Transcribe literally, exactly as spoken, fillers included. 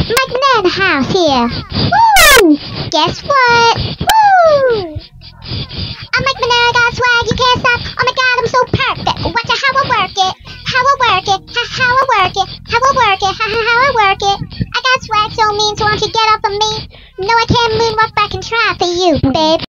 Mike Manera house here. Woo! Guess what? Woo! I'm Mike Manera, got swag, you can't stop. Oh my god, I'm so perfect. Watch out how I work it. How I work it. How, how I work it. How I work it. How, how, how I work it. I got swag so mean, so why don't you get off of me? No, I can't move up back and try for you, babe.